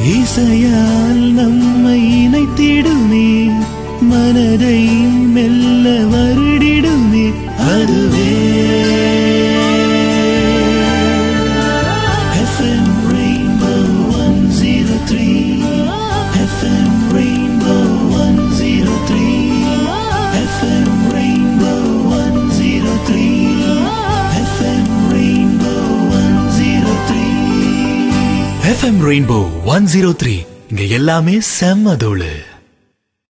இசையால் நம்மை இணைத்திடுமே, மனதை மெல்ல வருடிடுமே, அதுவே FM Rainbow 103. FM Rainbow 103. FM Rainbow 103. FM Rainbow 103. FM Rainbow 103. இங்க எல்லாமே செம்ம தோளு.